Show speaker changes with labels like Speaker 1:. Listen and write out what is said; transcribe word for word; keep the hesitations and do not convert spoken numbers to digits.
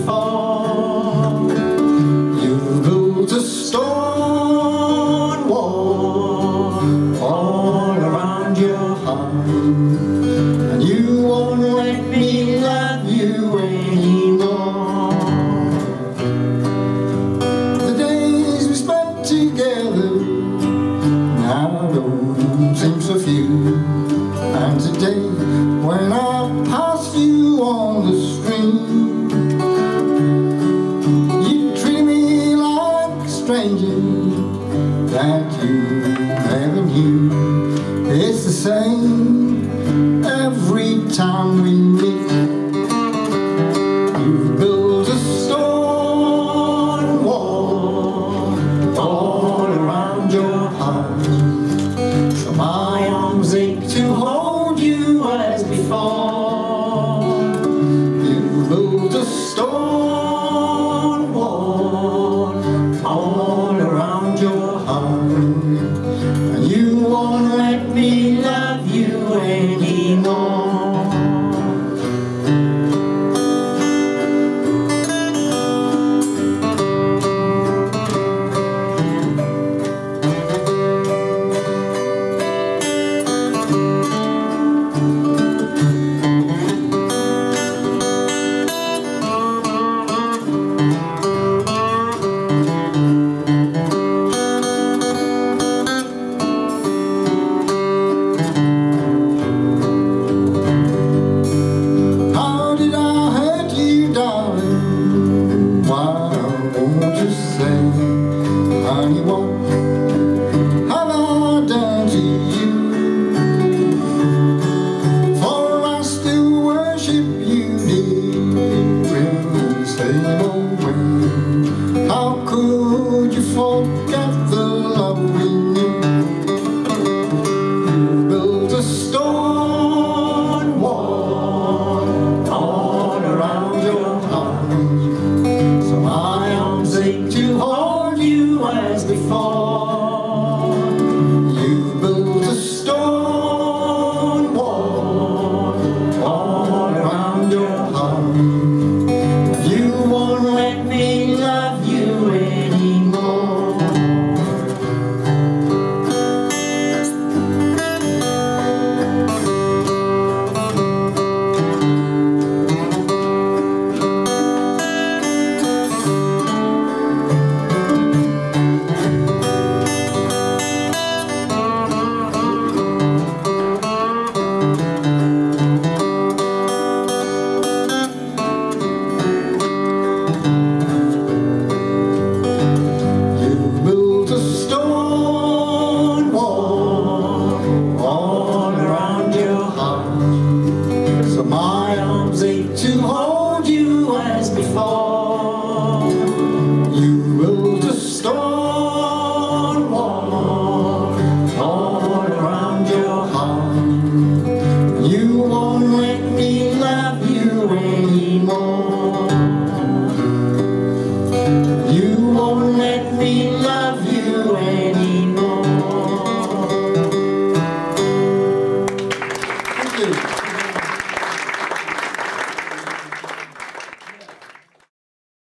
Speaker 1: before. You built a stone wall all around your heart, and you won't let me love you anymore. The days we spent together now don't seem so few, and today when I pass you on the street, you treat me like a stranger that you never knew. It's the same every time we meet. You've built a stone wall all around your heart, so my arms ache to hold you as before. You built a stone wall all around your heart, and you won't let me love you anymore. Honey, what have I done to you? For I still worship you, dear, in the same old way. How could you forget the love we knew? You built a stone wall all around your heart, so my arms ache to hold you as before. You built a stone wall all around your heart, you won't let me love you anymore. My arms ache to hold you as before. You built a stone wall all around your heart, you won't let me love you anymore. You won't let me